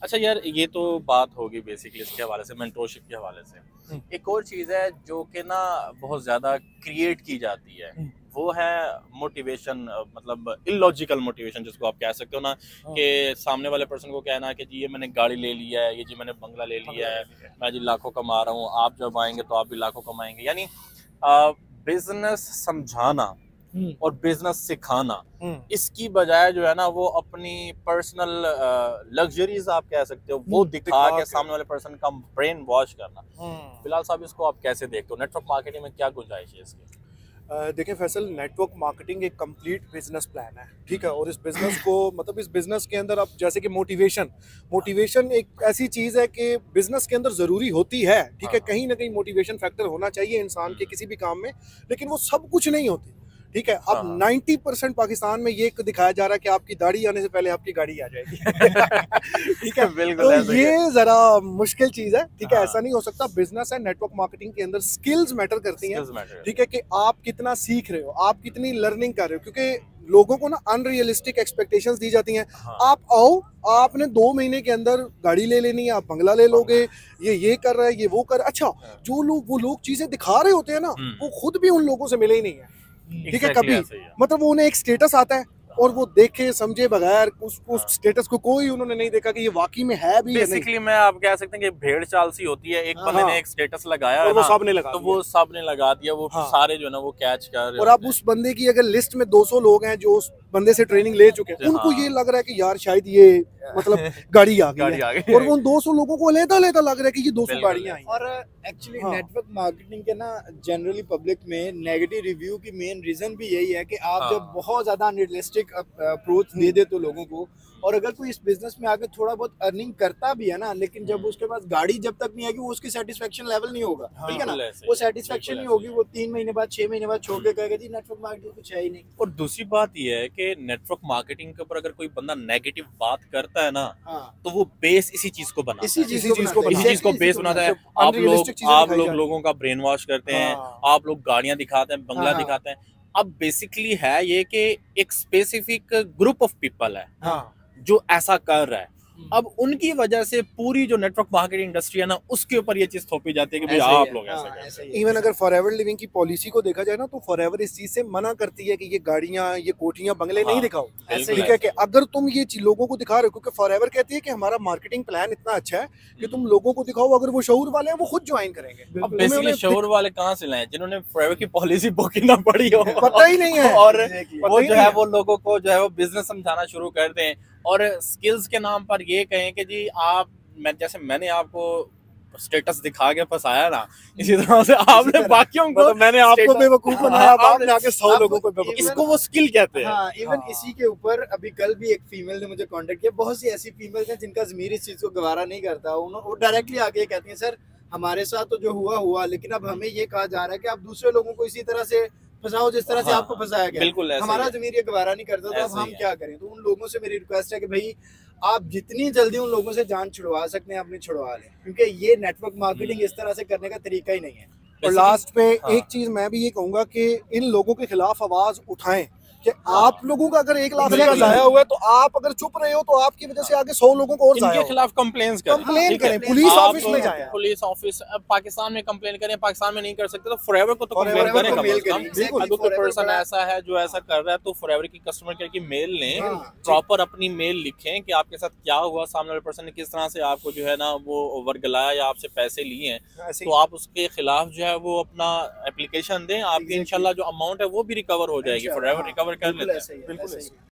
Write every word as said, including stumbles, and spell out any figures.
अच्छा यार, ये तो बात होगी बेसिकली इसके हवाले से, मेंटोरशिप के हवाले से। एक और चीज़ है जो कि ना बहुत ज़्यादा क्रिएट की जाती है, वो है मोटिवेशन, मतलब इलॉजिकल मोटिवेशन जिसको आप कह सकते हो ना, कि सामने वाले पर्सन को कहना कि जी ये मैंने गाड़ी ले लिया है, ये जी मैंने बंगला ले लिया है, मैं जी लाखों कमा रहा हूँ, आप जब आएंगे तो आप भी लाखों कमाएंगे। यानी बिजनेस समझाना और बिजनेस सिखाना, इसकी बजाय जो है ना वो अपनी पर्सनल लग्जरीज आप कह सकते हो वो दिखा के सामने वाले पर्सन का ब्रेन वॉश करना। बिलाल साहब, इसको आप कैसे देखते हो? नेटवर्क मार्केटिंग में क्या गुंजाइश है इसकी? देखिए फैसल, नेटवर्क मार्केटिंग एक कंप्लीट बिजनेस प्लान है, ठीक है। और इस बिजनेस को मतलब इस बिजनेस के अंदर अब जैसे कि मोटिवेशन मोटिवेशन एक ऐसी चीज़ है कि बिजनेस के अंदर ज़रूरी होती है, ठीक है। कहीं ना कहीं मोटिवेशन फैक्टर होना चाहिए इंसान के किसी भी काम में, लेकिन वो सब कुछ नहीं होती, ठीक है। अब नब्बे परसेंट पाकिस्तान में ये दिखाया जा रहा है कि आपकी दाढ़ी आने से पहले आपकी गाड़ी आ जाएगी ठीक है, बिल्कुल। तो ये जरा मुश्किल चीज है, ठीक है। ऐसा नहीं हो सकता। बिजनेस है, नेटवर्क मार्केटिंग के अंदर स्किल्स मैटर करती हैं, ठीक है, कि आप कितना सीख रहे हो, आप कितनी लर्निंग कर रहे हो, क्योंकि लोगों को ना अनरियलिस्टिक एक्सपेक्टेशंस दी जाती हैं। हाँ। आप आओ, आपने दो महीने के अंदर गाड़ी ले लेनी है, आप बंगला ले लोगे, ये ये कर रहा है, ये वो कर। अच्छा, जो लोग वो लोग चीजें दिखा रहे होते हैं ना, वो खुद भी उन लोगों से मिले ही नहीं है, ठीक है। कभी मतलब वो उन्हें एक स्टेटस आता है और वो देखे समझे बगैर उस उस स्टेटस को कोई उन्होंने नहीं देखा कि ये वाकई में है भी। बेसिकली मैं आप कह सकते हैं कि भेड़ चाल सी होती है, एक बंदे ने एक स्टेटस लगाया और वो सब ने लगा तो वो सब ने लगा दिया, वो सारे जो है ना वो कैच कर रहे हैं। और अब उस बंदे की अगर लिस्ट में दो सौ लोग हैं जो उस बंदे से ट्रेनिंग ले चुके हैं, उनको ये लग रहा है कि यार शायद ये मतलब गाड़ी आ गई है, और वो उन दो सौ लोगों को अलग-अलग लग रहा है कि ये दो सौ गाड़ियां आई। और एक्चुअली नेटवर्क मार्केटिंग के ना जनरली पब्लिक में नेगेटिव रिव्यू की मेन रीजन भी यही है कि आप जब बहुत ज्यादा अनरियलिस्टिक अप्रोच दे दे तो लोगों को, और अगर कोई इस बिजनेस में आके थोड़ा बहुत अर्निंग करता भी है ना, लेकिन जब उसके पास गाड़ी जब तक नहीं आएगी वो उसकी सेटिस्फेक्शन लेवल नहीं होगा, ठीक है ना। वो सेटिस्फेक्शन नहीं होगी, वो तीन महीने बाद छह महीने बाद छोड़ के कहेगा जी नेटवर्क मार्केटिंग कुछ है ही नहीं। और दूसरी बात ये है कि नेटवर्क मार्केटिंग के ऊपर अगर कोई बंदा नेगेटिव बात करता है ना, तो वो बेस इसी चीज को बनाता है, इसी चीज को इसी चीज को बेस बनाता है। आप लोग आप लोग लोगों का ब्रेन वॉश करते हैं, आप लोग गाड़ियां दिखाते हैं, बंगला दिखाते हैं। अब बेसिकली है ये कि एक स्पेसिफिक ग्रुप ऑफ पीपल है जो ऐसा कर रहा है। अब उनकी वजह से पूरी जो नेटवर्क मार्केटिंग इंडस्ट्री है ना, उसके ऊपर ये चीज थोपी जाती है कि भाई आप लोग ऐसे। इवन अगर फॉरएवर लिविंग की पॉलिसी को देखा जाए ना, तो फॉरएवर इस चीज से मना करती है कि ये गाड़ियां, ये कोठियां, बंगले नहीं दिखाओ, ठीक है। कि अगर तुम ये लोगों को दिखा रहे हो, क्योंकि फॉरएवर कहती है कि हमारा मार्केटिंग प्लान इतना अच्छा है कि तुम लोगों को दिखाओ, अगर वो शऊर वाले हैं वो खुद ज्वाइन करेंगे। अब बेसिकली शऊर वाले कहाँ से लाए? जिन्होंने फॉरएवर की पॉलिसी बुक ही ना पढ़ी हो, पता ही नहीं है, और वो जो है वो लोगों को जो है वो बिजनेस समझाना शुरू कर दें, और स्किल्स के नाम पर ये कहें कि जी आप, मैं जैसे मैंने आपको स्टेटस दिखा के फंसाया ना, इसी तरह से आपने बाकियों को, तो मैंने आपको बेवकूफ बनाया, आपने आके सौ लोगों को बेवकूफ। इसको वो स्किल कहते हैं। हाँ, इवन हाँ। इसी के ऊपर अभी कल भी एक फीमेल ने मुझे कांटेक्ट किया। बहुत सी ऐसी फीमेल्स हैं जिनका ज़मीर इस चीज को गवारा नहीं करता, वो डायरेक्टली आके कहती हैं सर हमारे साथ तो जो हुआ हुआ, लेकिन अब हमें ये कहा जा रहा है कि आप दूसरे लोगों को इसी तरह से फंसाओ जिस तरह से आपको फंसाया गया। बिल्कुल हमारा ज़मीर ये गवारा नहीं करता, तो अब हम क्या करें। तो उन लोगों से मेरी रिक्वेस्ट है कि भाई आप जितनी जल्दी उन लोगों से जान छुड़वा सकते हैं अपनी छुड़वा लें, क्योंकि ये नेटवर्क मार्केटिंग इस तरह से करने का तरीका ही नहीं है। और लास्ट पे एक चीज मैं भी ये कहूंगा कि इन लोगों के खिलाफ आवाज उठाएं कि आप लोगों का अगर एक लाख रुपया जाया हुआ है, तो आप अगर चुप रहे हो तो आपकी वजह से आगे सौ लोगों को और इनके खिलाफ कंप्लेन करें, कंप्लेन करें, पुलिस ऑफिस में जाएं, पुलिस ऑफिस पाकिस्तान में कंप्लेन करें। पाकिस्तान में नहीं कर सकते तो फॉरएवर को तो कंप्लेन करें। अगर कोई पर्सन ऐसा है जो ऐसा कर रहा है तो फॉरएवर की कस्टमर केयर की मेल लें, प्रॉपर अपनी मेल लिखें कि आपके साथ क्या हुआ, सामने वाले पर्सन ने किस तरह से आपको जो है ना वो वर्गलाया या आपसे पैसे लिए हैं, तो आप उसके खिलाफ जो है वो अपना एप्लीकेशन दें। आपकी इंशाल्लाह जो अमाउंट है वो भी रिकवर हो जाएगी, फॉरएवर रिकवर कर लेते हैं। बिल्कुल।